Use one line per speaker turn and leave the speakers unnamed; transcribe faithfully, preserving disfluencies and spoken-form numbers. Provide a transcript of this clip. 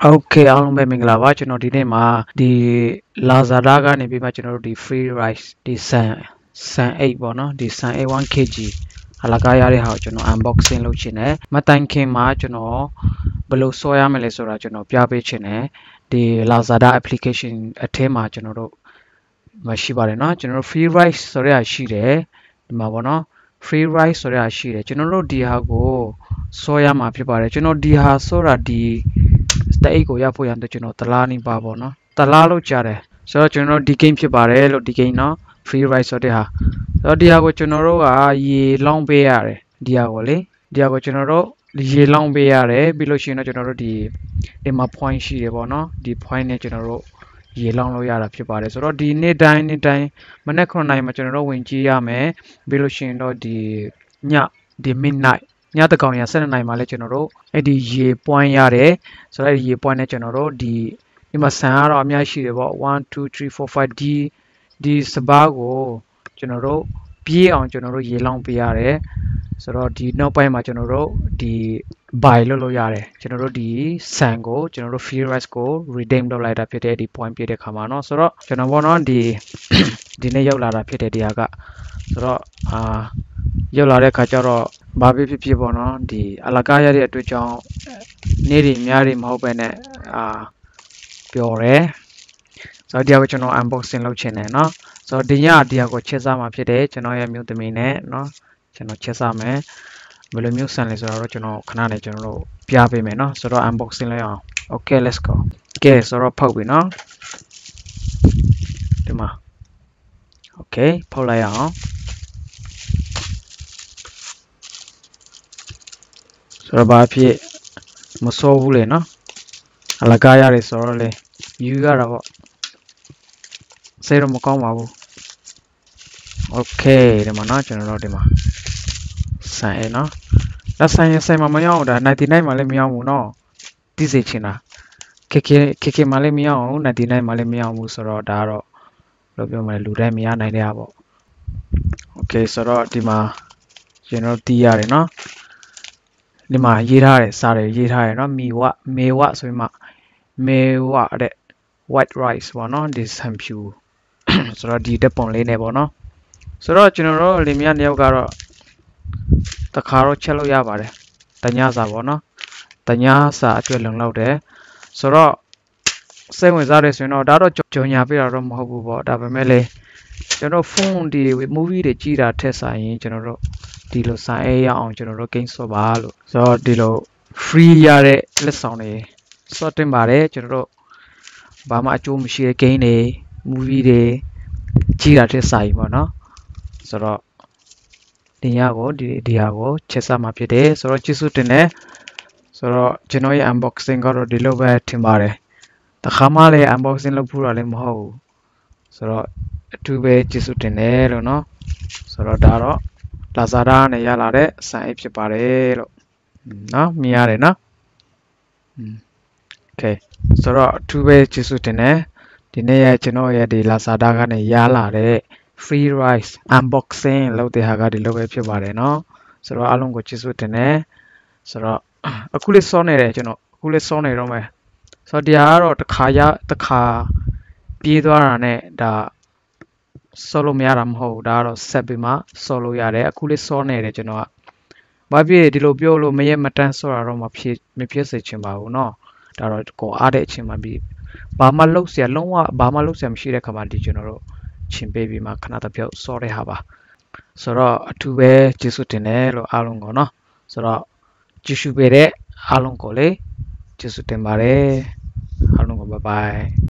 Okay,အားလုံးပဲမင်္ဂလာပါကျွန်တော်ဒီနေ့မှာဒီ Lazada ကနေပြီးမှကျွန်တော်တို့ဒီ free rice ဒီဆန်ဆန်အိတ်ပေါ့နော်ဒီဆန်အိတ် one kilogram အလကားရတဲ့ဟာကိုကျွန်တော် unboxing လုပ်ချင်တယ်မတိုင်ခင်မှာကျွန်တော်ဘယ်လိုဆော်ရမလဲဆိုတာကျွန်တော်ပြပေးချင်တယ်ဒီ Lazada application အထဲမှာကျွန်တော်တို့မရှိပါတယ်เนาะကျွန်တော်တို့ free rice ဆိုရရှိတယ်ဒီမှာပေါ့နော် free rice ဆိုရရှိတယ်ကျွန်တော်တို့ဒီဟာကိုဆော်ရမှာဖြစ်ပါတယ်ကျွန်တော်ဒီဟာဆော်တာဒီတအိတ်ကိုရဖို့ရတဲ့ကျွန်တော်တလားနေပါပေါ့နော်တလားလို့ကြားတယ်ဆိုတော့ကျွန်တော်ဒီ game ဖြစ်ပါတယ်လို့ဒီ game เนาะ free rice ဆိုတဲ့ဟာဆိုတော့ဒီဟာကိုကျွန်တော်တို့ကရေလောင်းပေးရတယ်ဒီဟာကိုလေဒီဟာကိုကျွန်တော်တို့ရေလောင်းပေးရတယ်ပြီးလို့ရှိရင်တော့ကျွန်တော်တို့ဒီဒီမှာ point ရှိတယ်ပေါ့နော်ဒီ point နဲ့ကျွန်တော်တို့ရေလောင်းလို့ရတာဖြစ်ပါတယ်ဆိုတော့ဒီနေ့တိုင်းနေ့တိုင်းမနေ့ခုနှစ်မှာကျွန်တော်တို့ဝင်ကြည့်ရမယ်ပြီးလို့ရှိရင်တော့ဒီညဒီ midnightညတကောင်ရsevenနိုင်မှာလဲကျွန်တော်တို့အဲ့ဒီရေ point ရတယ်ဆိုတော့အဲ့ဒီရေ point နဲ့ကျွန်တော်တို့ဒီဒီမှာဆန်ကတော့အများရှိတယ်ပေါ့one two three four fiveဒီဒီစပါးကိုကျွန်တော်တို့ပြေးအောင်ကျွန်တော်တို့ရေလောင်းပေးရတယ်ဆိုတော့ဒီနောက်ပိုင်းမှာကျွန်တော်တို့ဒီ buy လုပ်လို့ရတယ်ကျွန်တော်တို့ဒီဆန်ကိုကျွန်တော်တို့ free rice ကို redeem လုပ်လိုက်တာဖြစ်တဲ့ဒီ point ပြတဲ့ခါမှာเนาะဆိုတော့ကျွန်တော်ဘောနော်ဒီဒီနေ့ရောက်လာတာဖြစ်တဲ့တရားကဆိုတော့အာရောက်လာတဲ့ခါကျတော့ဘာဖြစ်ဖြစ်ဖြစ်ပေါ့နော်ဒီအလကားရတဲ့အတွက်ကြောင့်နေ့တွေများတွေမဟုတ်ပဲနဲ့အာပျော်တယ်ဆိုတော့ဒီဟာကိုကျွန်တော် unboxing လုပ်ချင်တယ်เนาะဆိုတော့ဒီညဒီဟာကိုချက်စားမှာဖြစ်တယ်ကျွန်တော်ရဲ့မျိုးသမီးနဲ့เนาะကျွန်တော်ချက်စားမယ်ဘယ်လိုမျိုးဆန်လဲဆိုတော့ကျွန်တော်ခဏနဲ့ကျွန်တော်တို့ပြပေးမယ်เนาะဆိုတော့ unboxing လုပ်အောင် okay let's go ကဲဆိုတော့ဖောက်ပြီเนาะဒီမှာ okay ဖောက်လိုက်အောင်ဆိုတော့ဘာဖြစ်မစိုးဘူးလေနော်အလကားရတယ်ဆိုတော့လေယူရတာပေါ့စိတ်တော့မကောင်းပါဘူးโอเคဒီမှာနော်ကျွန်တော်တို့ဒီမှာဆန်အေးနော်လက်ဆိုင်ရဆိုင်မှာမရအောင်ဒါninety-nineမှာလည်းမရအောင်ဘူးနော်တိစေချင်တာခေခေခေခေမှာလည်းမရအောင်ninety-nineမှာလည်းမရအောင်ဘူးဆိုတော့ဒါကတော့ဘယ်လိုပြောမလဲလူတိုင်းမရနိုင်တဲ့ဟာပေါ့โอเคဆိုတော့ဒီမှာကျွန်တော်တီးရတယ်နော်ဒီမှာရေးထားတယ်စားတယ်ရေးထားတယ်เนาะမီဝမေဝဆိုပြီးမှမေဝတဲ့ white rice ပေါ့เนาะဒီဆန်ဖြူဆိုတော့ဒီတက်ပုံလေးနဲ့ပေါ့เนาะဆိုတော့ကျွန်တော်တို့လင်မယားနှစ်ယောက်ကတော့တခါတော့ချက်လို့ရပါတယ်တညစာပေါ့เนาะတညစာအတွက်လုံလောက်တယ်ဆိုတော့စိတ်ဝင်စားတယ်ဆိုရင်တော့ဒါတော့ကြော်ညာပြတာတော့မဟုတ်ဘူးပေါ့ဒါပေမဲ့လေကျွန်တော်ဖုန်းဒီ movie တွေကြည့်တာထက်ဆိုင်ရင်ကျွန်တော်တို့ဒီလိုဆိုင်အေးရအောင်ကျွန်တော်တို့ game ဆော့ပါလို့ဆိုတော့ဒီလို free ရတဲ့လက်ဆောင်တွေဆော့တင်ပါတယ်ကျွန်တော်တို့ဘာမှအကျိုးမရှိတဲ့ game တွေ movie တွေကြည့်တာထက်ဆိုင်ပေါ့နော်ဆိုတော့ဒီညကိုဒီဒီဟာကိုချက်စားမှာဖြစ်တယ်ဆိုတော့ကျေးဇူးတင်တယ်ဆိုတော့ကျွန်တော်ရဲ့ unboxing ကတော့ဒီလိုပဲထင်ပါတယ်တခါမှလည်း unboxing လုပ်ဖို့လည်းမဟုတ်ဘူးဆိုတော့အထူးပဲကျေးဇူးတင်တယ်လို့နော်ဆိုတော့ဒါတော့Lazada နဲ့ရလာတဲ့ဆန်အိတ်ဖြစ်ပါတယ်လို့နော်မြင်ရတယ်နော်โอเคဆိုတော့အထူးပဲကျေးဇူးတင်တယ်ဒီနေ့ရကျွန်တော်ရဲ့ဒီ Lazada ကနေရလာတဲ့ free rice unboxing လုပ်တဲ့ဟာကဒီလိုပဲဖြစ်ပါတယ်နော်ဆိုတော့အားလုံးကိုကျေးဇူးတင်တယ်ဆိုတော့အခုလေးစောနေတယ်ကျွန်တော်အခုလေးစောနေတော့မယ်ဆိုတော့ဒီဟာကတော့တစ်ခါရတစ်ခါပြေးသွားတာနဲ့ဒါဆော်လို့မရတာမဟုတ်ဘူးဒါကတော့ဆက်ပြီးမှဆော်လို့ရတယ်အခုလေးဆော်နေတယ်ကျွန်တော်ကဘာဖြစ်ဒီလိုပြောလို့မရက်မတန်းဆော်တာတော့မဖြစ်မဖြစ်စေချင်ပါဘူးเนาะဒါတော့ကိုအားတဲ့အချိန်မှပြီးဘာမှလုပ်เสียလုံးဝဘာမှလုပ်เสียမရှိတဲ့ခါမှဒီကျွန်တော်တို့ချင်းပေးပြီးမှခဏတစ်ပြုတ်ဆော်တဲ့ဟာပါဆိုတော့အထူးပဲကျေးဇူးတင်တယ်လို့အားလုံးကိုเนาะဆိုတော့ကြည့်ရှုပေးတဲ့အားလုံးကိုလေကျေးဇူးတင်ပါတယ်အားလုံးကို bye bye